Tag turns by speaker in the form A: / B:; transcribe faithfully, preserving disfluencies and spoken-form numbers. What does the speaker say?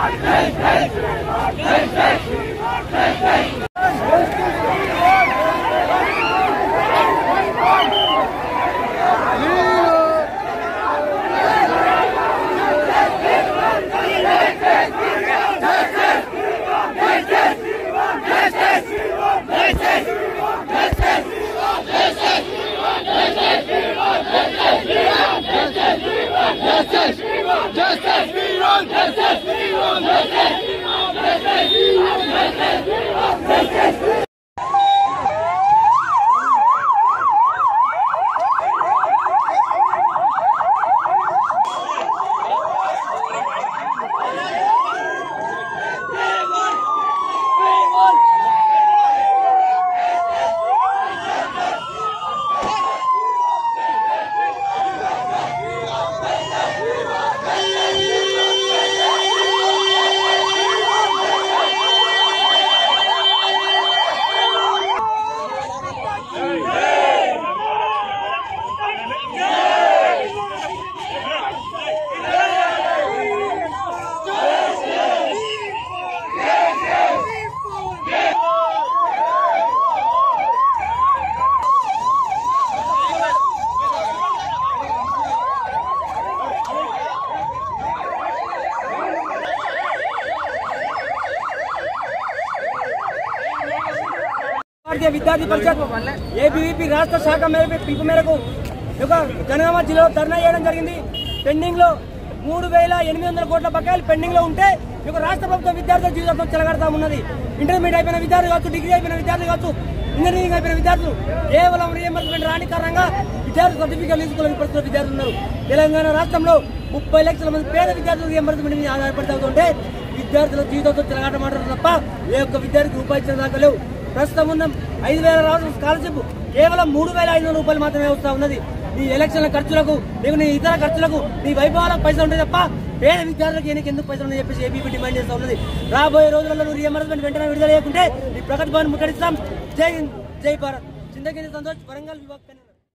A: విద్యార్థి పరిషత్ ఏబీవీపీ రాష్ట్ర శాఖ మేరకు పిలుపు మేరకు జనగామ జిల్లాలో ధర్నా చేయడం జరిగింది. పెండింగ్ లో మూడు వేల ఎనిమిది వందల కోట్ల బకాయిలు పెండింగ్ లో ఉంటే రాష్ట్ర ప్రభుత్వం విద్యార్థుల జీవితం చెలగడతా ఉన్నది. ఇంటర్మీడియట్ అయిపోయిన విద్యార్థులు కావచ్చు, డిగ్రీ అయిపోయిన విద్యార్థులు కావచ్చు, ఇంజనీరింగ్ అయిపోయిన విద్యార్థులు కేవలం రీఎంబర్స్మెంట్ రాని కారణంగా విద్యార్థి సర్టిఫికేట్ తీసుకోలేని పరిస్థితుల్లో విద్యార్థులు ఉన్నారు. తెలంగాణ రాష్ట్రంలో ముప్పై లక్షల మంది పేద విద్యార్థులు రీఎంబర్స్మెంట్ మీద ఆధారపడి అవుతుంటే విద్యార్థుల జీవితంతో చెలగాట మాట్లాడుతున్నారు తప్ప ఏ ఒక్క విద్యార్థికి రూపాయి ఇచ్చిన దాకా లేవు. ప్రస్తుతం ఉన్న ఐదు వేల రాష్ట్ర స్కాలర్షిప్ కేవలం మూడు వేల ఐదు వందల రూపాయలు మాత్రమే వస్తా ఉన్నది. నీ ఎలక్షన్ల ఖర్చులకు, నీకు నీ ఇతర ఖర్చులకు, నీ వైభవాలకు పైసలు ఉంటాయి తప్ప పేద విద్యార్థులకు ఎన్నిక ఎందుకు పైసలు ఉన్నాయని చెప్పేసి ఏబీపీ డిమాండ్ చేస్తా ఉన్నది. రాబోయే రోజులలో నువ్వు రీఎంబర్స్మెంట్ వెంటనే విడుదల చేయకుంటే నీ ప్రగతి భవన్ ముట్టడిస్తాం. జై హింద్, జై భారత్. చింతకింది సంతోష్, వరంగల్ విభాగ్.